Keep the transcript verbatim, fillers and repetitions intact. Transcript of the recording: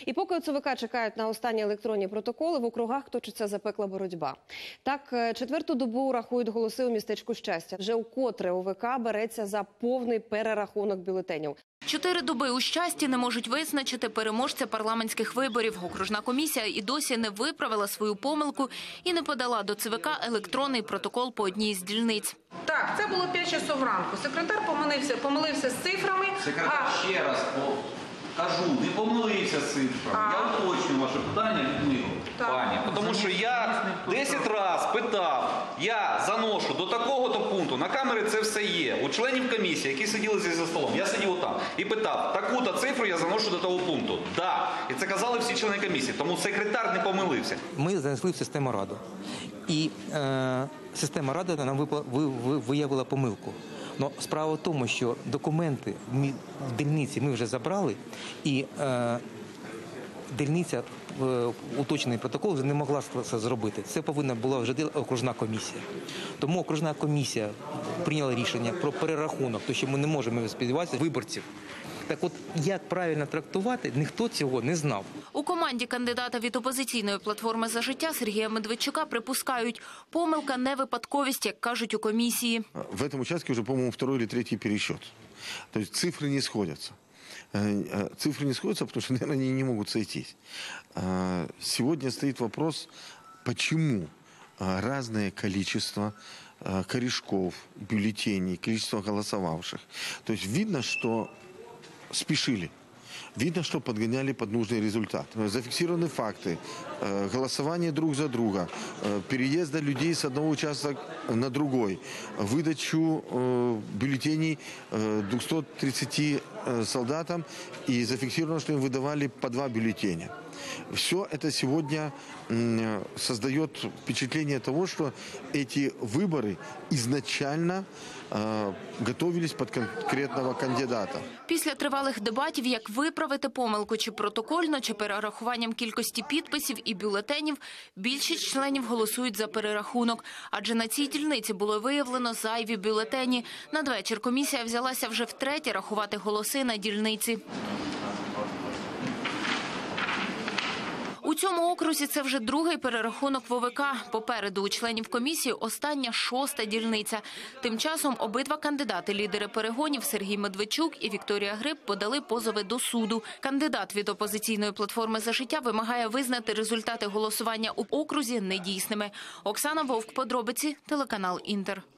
І поки у ЦВК чекають на останні електронні протоколи, в округах точиться запекла боротьба. Так, четверту добу рахують голоси у містечку Щастя. Вже укотре ОВК береться за повний перерахунок бюлетенів. Чотири доби у Щасті не можуть визначити переможця парламентських виборів. Окружна комісія і досі не виправила свою помилку і не подала до ЦВК електронний протокол по одній з дільниць. Так, це було п'ять часов ранку. Секретар помилився, помилився з цифрами. Секретар, а... ще раз кажу, не помилився з цифрами. А... Я уточнюю ваше питання, Людмило, пані. Тому що я десять разів питав, я заношу до такого-то пункту, на камери це все є. У членів комісії, які сиділи здесь за столом, я сидів отам і питав, таку-то цифру я заношу до того пункту. Да. І це казали всі члени комісії, тому секретар не помилився. Ми занесли в систему Раду. І е, система Ради нам випла, ви, ви, виявила помилку. Но справа в тому, що документи в дільниці ми вже забрали, і е, дільниця е, уточнений протокол вже не могла це зробити. Це повинна була вже робити окружна комісія. Тому окружна комісія прийняла рішення про перерахунок, тому що ми не можемо сподіватися виборців. Так от, як правильно трактувати, ніхто цього не знав. У команді кандидата від опозиційної платформи «За життя» Сергія Медведчука припускають, помилка не випадковість, як кажуть у комісії. В этом участке уже, по-моему, второй или третий пересчет. То есть цифры не сходятся. Цифры не сходятся, потому что, наверное, они не могут сойтись. Сегодня стоит вопрос, почему разное количество корешков, бюллетеней, количество голосовавших. То есть видно, что спешили. Видно, что подгоняли под нужный результат. Зафиксированы факты голосования друг за друга, переезда людей с одного участка на другой, выдачу бюллетеней двухсот тридцати солдатам, и зафиксировано, что им выдавали по два бюллетеня. Все это сегодня создает впечатление того, что эти выборы изначально э, готовились под конкретного кандидата. Після тривалих дебатів, як виправити помилку чи протокольно, чи перерахуванням кількості підписів і бюлетенів, більшість членів голосують за перерахунок. Адже на цій дільниці було виявлено зайві бюлетені. Надвечір комісія взялася вже втретє рахувати голоси на дільниці. У цьому окрузі це вже другий перерахунок в ОВК. Попереду у членів комісії остання шоста дільниця. Тим часом обидва кандидати, лідери перегонів Сергій Медведчук і Вікторія Гриб, подали позови до суду. Кандидат від опозиційної платформи «За життя» вимагає визнати результати голосування у окрузі недійсними. Оксана Вовк, подробиці, телеканал «Інтер».